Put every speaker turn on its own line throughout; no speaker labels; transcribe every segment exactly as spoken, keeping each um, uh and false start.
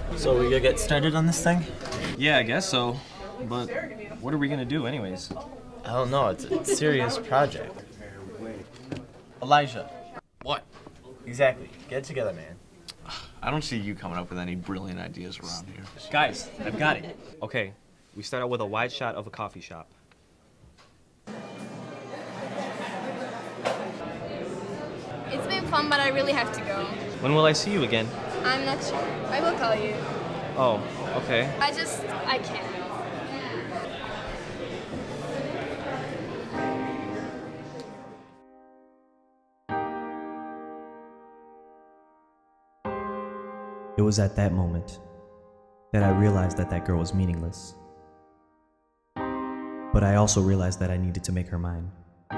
So we gonna get started on this thing?
Yeah, I guess so. But what are we gonna do anyways?
I don't know, it's a serious project. Elijah.
What?
Exactly. Get it together, man.
I don't see you coming up with any brilliant ideas around here.
Guys, I've got it. Okay, we start out with a wide shot of a coffee shop.
It's been fun, but I really have to go.
When will I see you again?
I'm not sure. I will call you.
Oh, okay.
I just, I can't.
It was at that moment that I realized that that girl was meaningless. But I also realized that I needed to make her mine.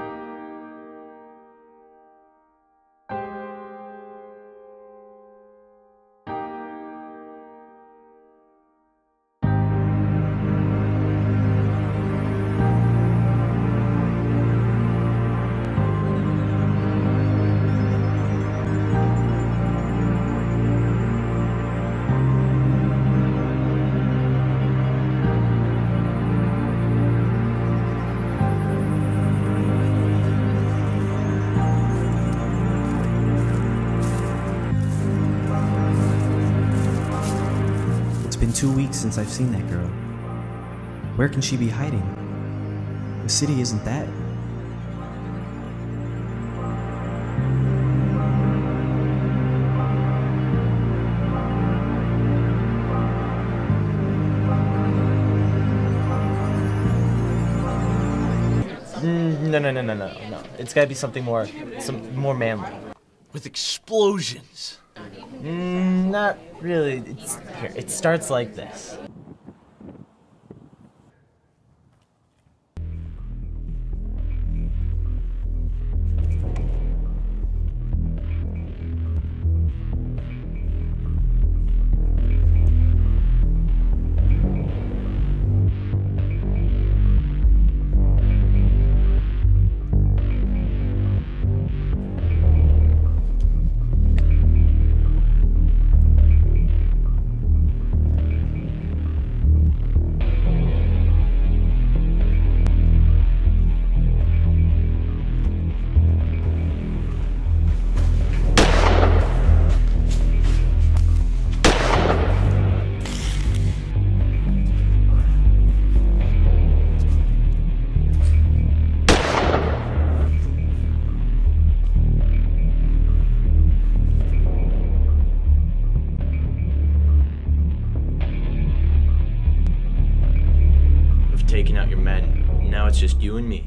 It's been two weeks since I've seen that girl. Where can she be hiding? The city isn't that.
Mm, no, no, no, no, no, no. It's gotta be something more, some more manly.
With explosions.
Mm, not really. It's, here, it starts like this. Taking out your men. Now it's just you and me.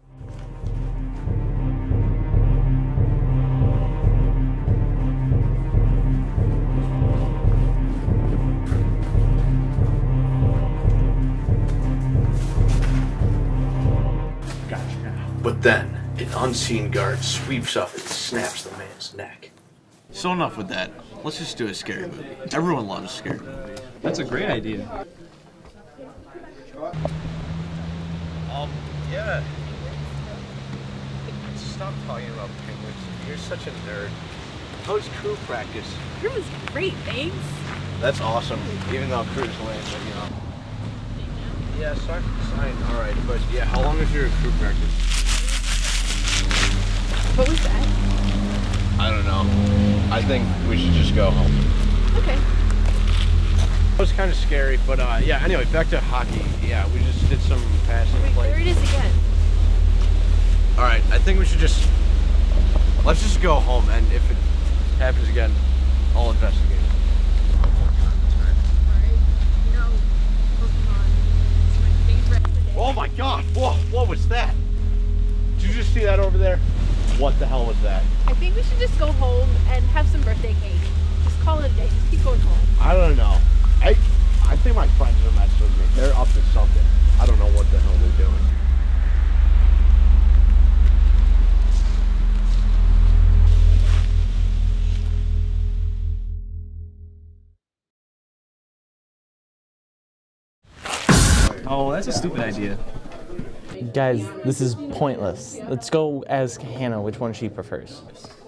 Gotcha. But then, an unseen guard sweeps up and snaps the man's neck.
So enough with that. Let's just do a scary movie. Everyone loves a scary movie.
That's a great idea.
Um, yeah. Stop talking about penguins. You're such a nerd. How's crew practice?
Crew was great, thanks.
That's awesome. Even though crew's lame, but you know. Yeah, sorry. Sign. All right, but yeah, how long is your crew practice?
What was that?
I don't know. I think we should just go home.
Okay.
It was kind of scary, but uh, yeah, anyway, back to hockey. Yeah, we just did some passing
Wait,
plays.
there it is again.
All right, I think we should just, let's just go home, and if it happens again, I'll investigate. Oh my God, whoa, what was that? Did you just see that over there? What the hell was that?
I think we should just go home and have some birthday cake. Just call it a day. Just keep going home.
I don't know. I, I think my friends are messing with me. They're up to something. I don't know what the hell they're doing.
Oh, that's a stupid idea.
Guys, this is pointless. Let's go ask Hannah which one she prefers.